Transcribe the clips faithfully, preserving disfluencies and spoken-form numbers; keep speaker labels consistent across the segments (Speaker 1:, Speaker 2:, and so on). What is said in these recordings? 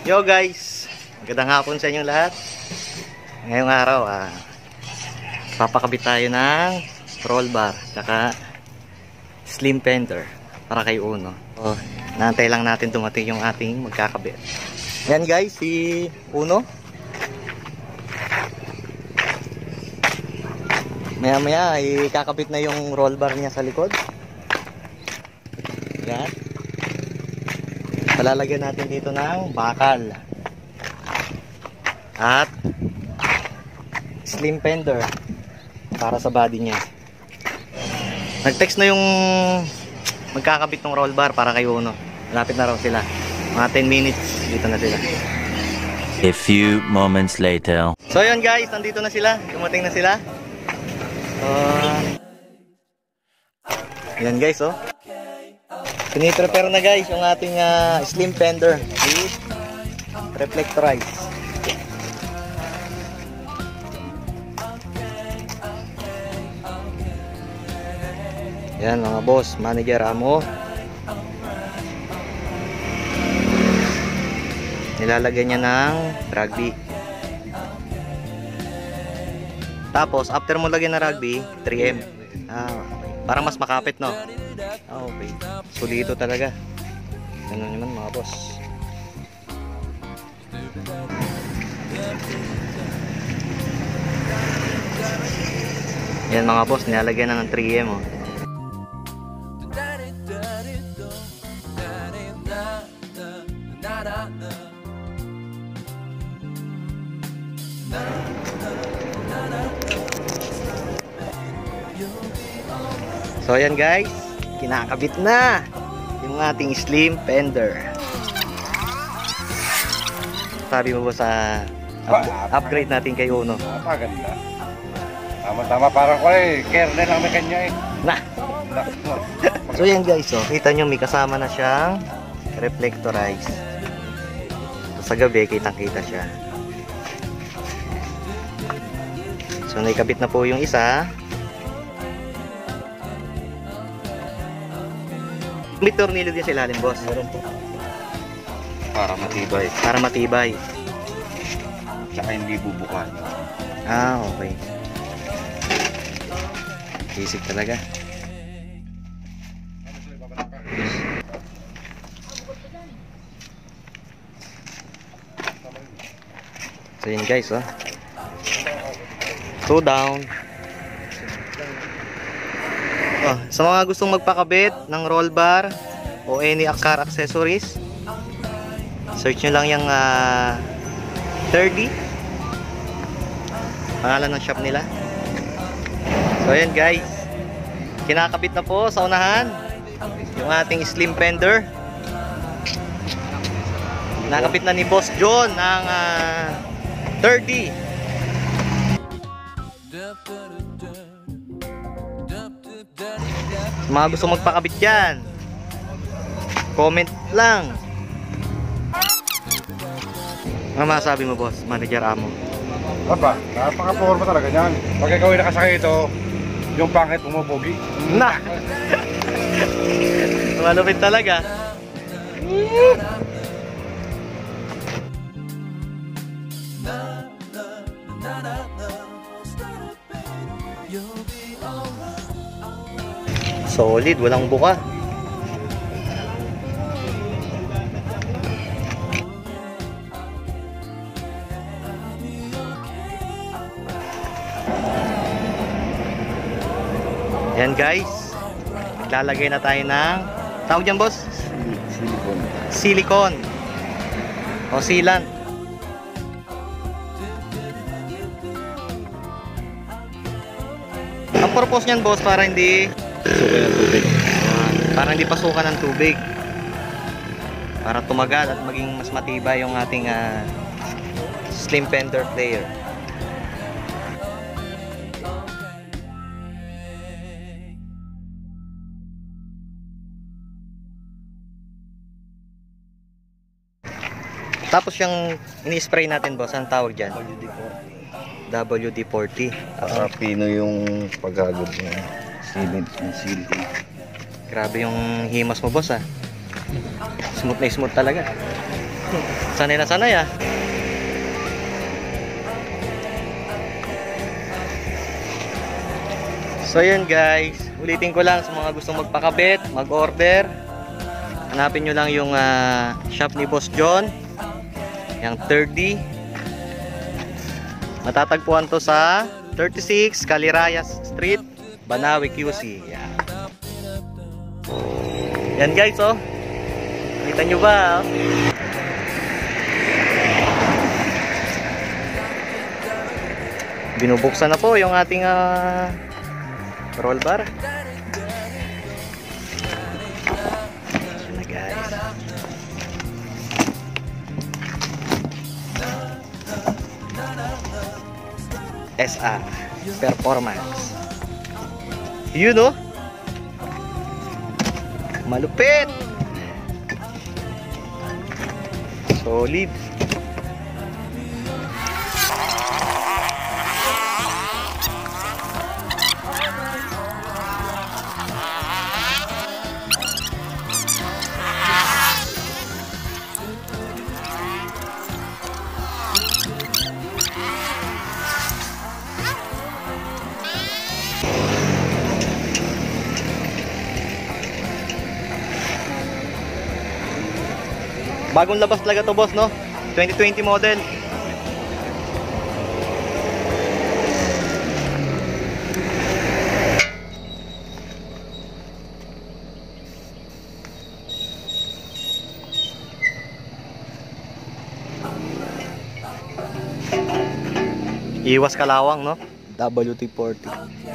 Speaker 1: Yo guys, magandang hapon sa inyong lahat. Ngayong araw, ah, papakabit tayo ng roll bar tsaka slim fender para kay Uno. Oh, naantay lang natin dumating yung ating magkakabit. Yan guys, si Uno. Maya maya ay kakabit na yung roll bar niya sa likod. Yan. Palalagyan natin dito ng bakal at slim fender para sa body niya. Nag-text na yung magkakabit ng roll bar para kay Uno. Malapit na raw sila. Mga ten minutes dito na sila.
Speaker 2: A few moments later.
Speaker 1: So yun guys, nandito na sila. Dumating na sila. Uh, yan guys, oh. Piniprepare na guys yung ating uh, slim fender with reflectorize. Yan mga boss, manager amo. Nilalagyan niya ng rugby. Tapos after mo lagyan ng rugby, three M. Ah, para mas makapit, no? Ah, okay. Solito talaga. Ganun naman mga boss. Yan mga boss, nilalagyan na ng three M, oh. So ayan guys, kinakabit na yung ating slim fender. Sabi mo ba sa up upgrade natin kay Uno?
Speaker 3: Napaganda. Tama-tama, parang ko eh, kernel ang may kanya eh.
Speaker 1: Na! So yan guys, oh, kita nyo may kasama na siyang reflectorize. So, sa gabi, kitang-kita siya. So naikabit na po yung isa. May tornilyo din sa ilalim, boss.
Speaker 3: Meron po. Para matibay.
Speaker 1: Para matibay.
Speaker 3: Tsaka hindi bubukan.
Speaker 1: Ah, okay. Basic talaga. So yun guys, oh. Two down. Oh, sa mga gustong magpakabit ng roll bar o any car accessories, search nyo lang yung uh, thirty, pangalan ng shop nila. So ayan guys, kinakabit na po sa unahan yung ating slim fender. Nakabit na ni Boss John ng uh, thirty. Mga gusto magpakabit dyan, comment lang. Ano masabi mo, boss, manager amo?
Speaker 3: Aba, napaka-forma talaga niyan. Pag ikaw ay nakasakay ito, yung pangit umupogi.
Speaker 1: Na! Malupit talaga. Solid, walang buka. Yan guys, lalagay na tayo ng tawag dyan, boss?
Speaker 3: Silicone.
Speaker 1: Silicone o sealant. Ang purpose nyan, boss, para hindi
Speaker 3: Suka ng tubig.
Speaker 1: para hindi pasukan ng tubig, para tumagal at maging mas matibay yung ating uh, slim fender player. Tapos yung ini-spray natin, boss, ang tawag dyan? W D forty.
Speaker 3: Para pino yung paghagod niya. Silid, silid.
Speaker 1: Grabe yung himas mo, boss, ah. Smooth na smooth talaga. Sanay na sanay ah. So yun guys, ulitin ko lang sa mga gustong magpakabit, mag-order. Hanapin nyo lang yung uh, shop ni Boss John, yung third D. Matatagpuan to sa thirty-six Calirayas Street, Banawe, Q C. Yan, yan guys, oh. Kita nyo ba? Oh? Binubuksan na po yung ating uh, roll bar. Yan na guys. S R Performance. Yun oh. Malupit. Solid. Bagong labas talaga to boss, no? twenty twenty model. Iwas kalawang, no? W T forty.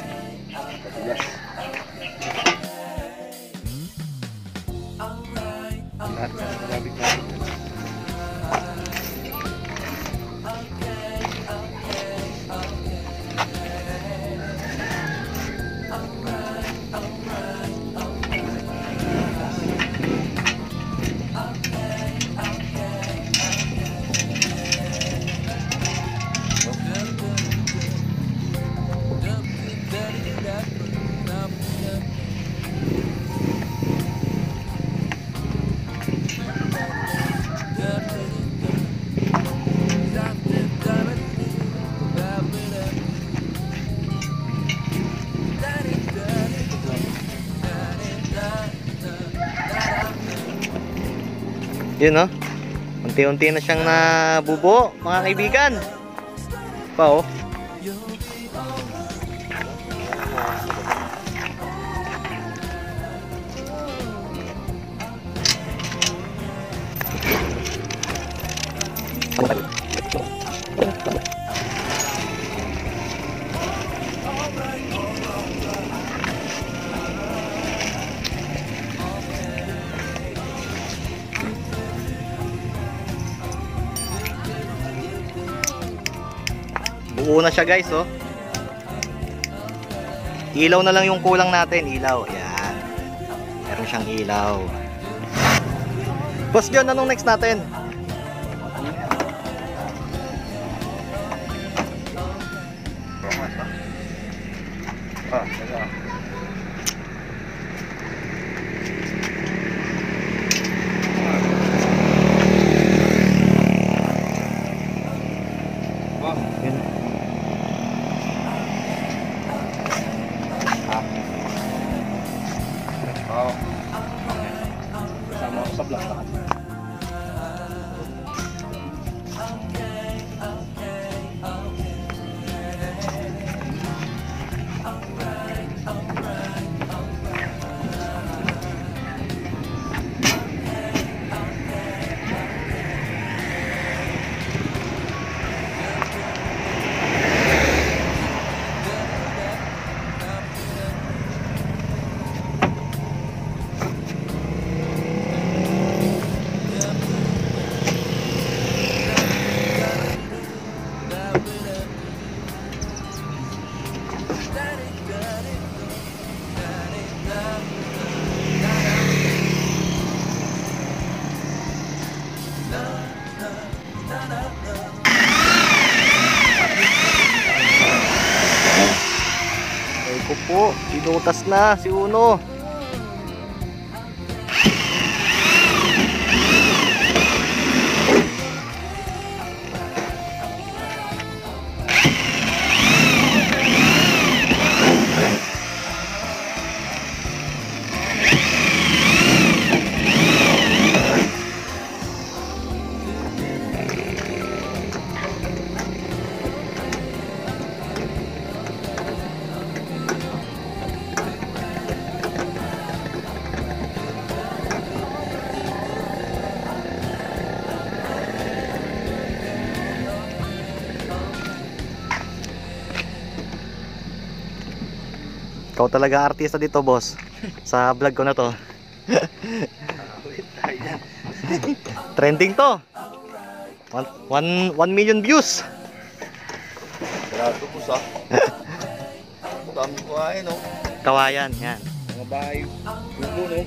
Speaker 1: Yun no, unti-unti na siyang nabubuo mga kaibigan. Pa oh. Buo na siya guys, oh. Ilaw na lang yung kulang natin, ilaw. Ayan. Meron siyang ilaw. Boss John, anong next natin?
Speaker 3: Ah, teka. Oh. Sama sa blast lahat.
Speaker 1: Po, pinutas na si Uno. Ikaw talaga artista dito, boss. Sa vlog ko na to. Trending to. one million views.
Speaker 4: Grabe po sa. Dami ko ay no.
Speaker 1: Kawayan, yan.
Speaker 4: Mga bahay. Tubo no.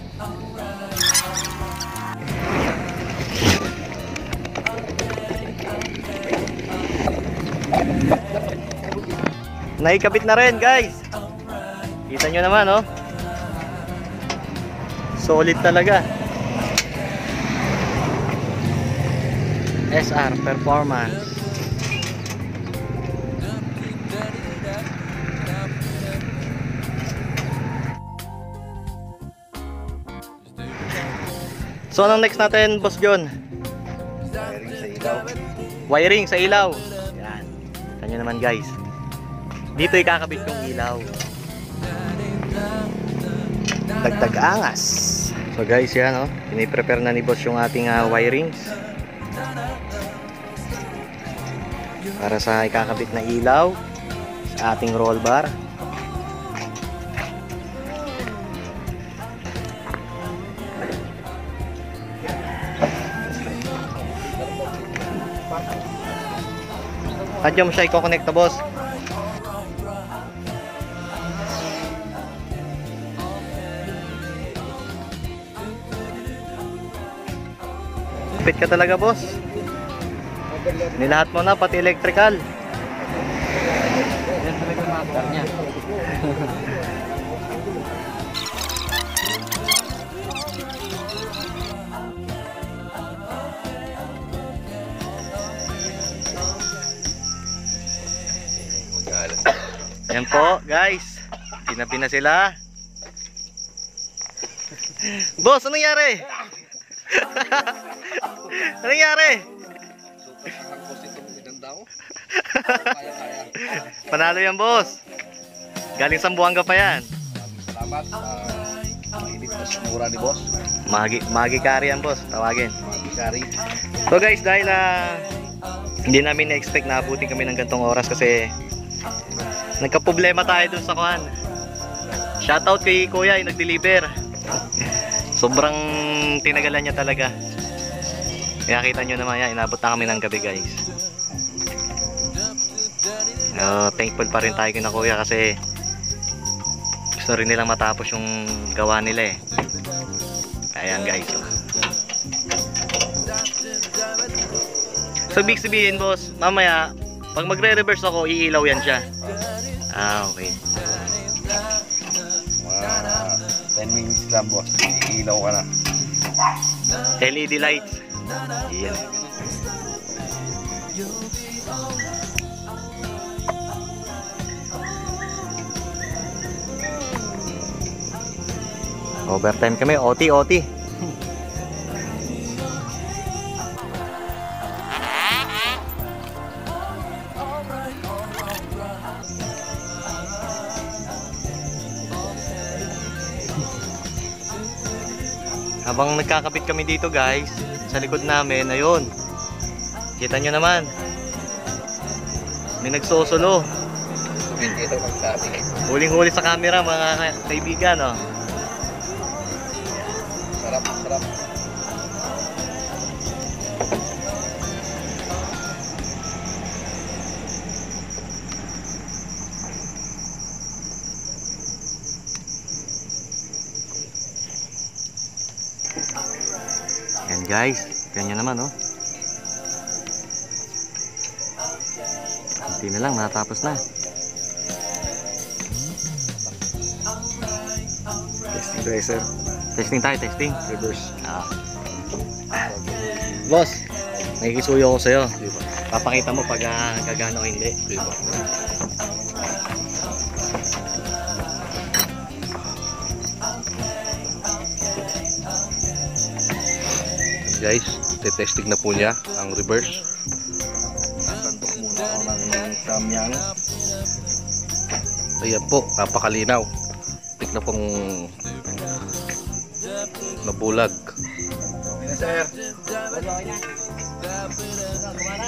Speaker 1: Naikabit na rin, guys. Kita nyo naman, oh. Solid talaga. S R Performance. So anong next natin, Boss John?
Speaker 4: Wiring sa ilaw.
Speaker 1: Wiring sa ilaw. Yan. Kita nyo naman, guys. Dito ikakabit yung ilaw. Dagdag angas. So guys, yan, oh. Piniprepare na ni Boss yung ating uh, wirings para sa ikakabit na ilaw sa ating roll bar. At yung siya i-connect na, boss. Fit ka talaga, boss. Nilahat mo na, pati electrical. Yan talaga master niya. Yan po, guys. Tinabi na sila. Boss, anong nangyari? Anong nangyari? Panalo yan, boss. Galing Sambuanga pa yan.
Speaker 4: Salamat sa mainit na mura ni boss.
Speaker 1: Magi, magi kari yan, boss. Tawagin.
Speaker 4: Magi kari.
Speaker 1: So guys, dahil uh, hindi namin na-expect na abutin kami ng gantong oras kasi nagka-problema tayo dun sa kuhan. Shoutout kay Kuya yung nag-deliver. Sobrang tinagalan niya talaga. Kaya kita nyo naman yan, inabot na kami ng gabi, guys. Uh, thankful pa rin tayo kay na Kuya kasi gusto rin nilang matapos yung gawa nila eh. Ayan, guys. So big sabihin, boss, mamaya pag magre-reverse ako, iilaw yan siya. Ah, okay.
Speaker 4: Mga ten minutes lang, boss. Iilaw ka na.
Speaker 1: L E D lights. Yan. Overtime kami, O T, O T. Habang nagkakabit kami dito, guys, sa likod namin, ayun. Kita nyo naman. May nagsusulo.
Speaker 4: Hindi ito magsabi.
Speaker 1: Huling-huli sa camera, mga kaibigan, oh.
Speaker 4: Sarap, sarap.
Speaker 1: Yan, guys, ganyan naman, oh. Hindi na lang, natapos na. Testing tayo, sir. Testing tayo, testing. Reverse. Ah. Boss, nakikisuyo ako sa'yo. Papakita mo pag uh, gagana o hindi.
Speaker 4: Guys, testing na po niya ang reverse.
Speaker 1: Sandok muna ako ng samyang.
Speaker 4: Ayan po, napakalinaw. Tik na pong nabulag.
Speaker 1: Okay na, sir. Okay na. Kumana.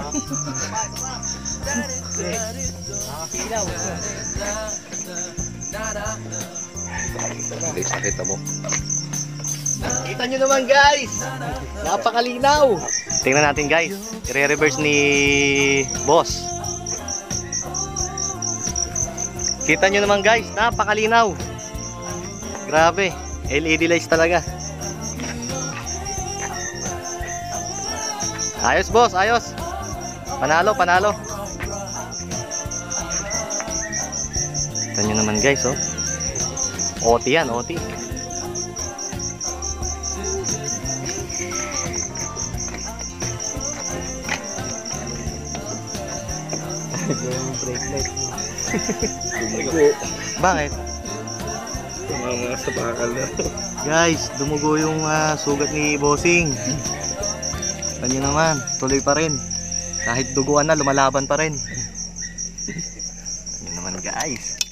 Speaker 1: Nakasilaw.
Speaker 4: Guys, nakita mo.
Speaker 1: Kita nyo naman guys, napakalinaw. Tingnan natin guys, i-reverse ni boss. Kita nyo naman guys, napakalinaw. Grabe, L E D lights talaga. Ayos boss, ayos. Panalo, panalo. Kita nyo naman guys, oh. O T yan, O T. Bakit?
Speaker 4: Mga sa bakal na.
Speaker 1: Guys, dumugo yung ah, sugat ni Bossing. Kanya naman, tuloy pa rin. Kahit duguan na, lumalaban pa rin. Kanya naman guys.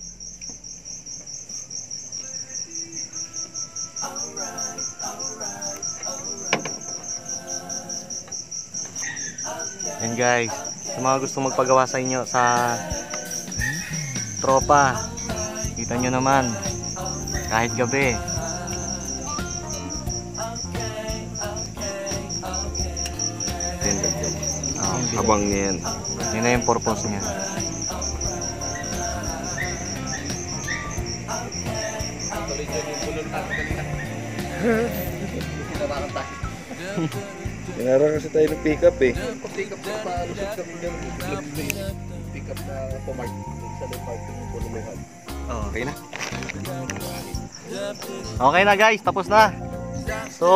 Speaker 1: Yan guys, sa mga gusto magpagawa sa inyo sa tropa, kita nyo naman kahit gabi. Oh,
Speaker 4: Habang niya yan.
Speaker 1: yun na yung purpose niya.
Speaker 4: Pinara kasi tayo ng pick up eh.
Speaker 3: Pick up na palusot ka mo dyan. Pick up na pumark sa may parking mo na may hub.
Speaker 1: Oh.
Speaker 4: Okay na.
Speaker 1: Okay na guys, tapos na. So,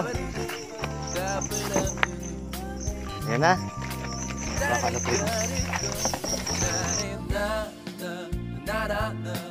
Speaker 1: yan na. Baka na po.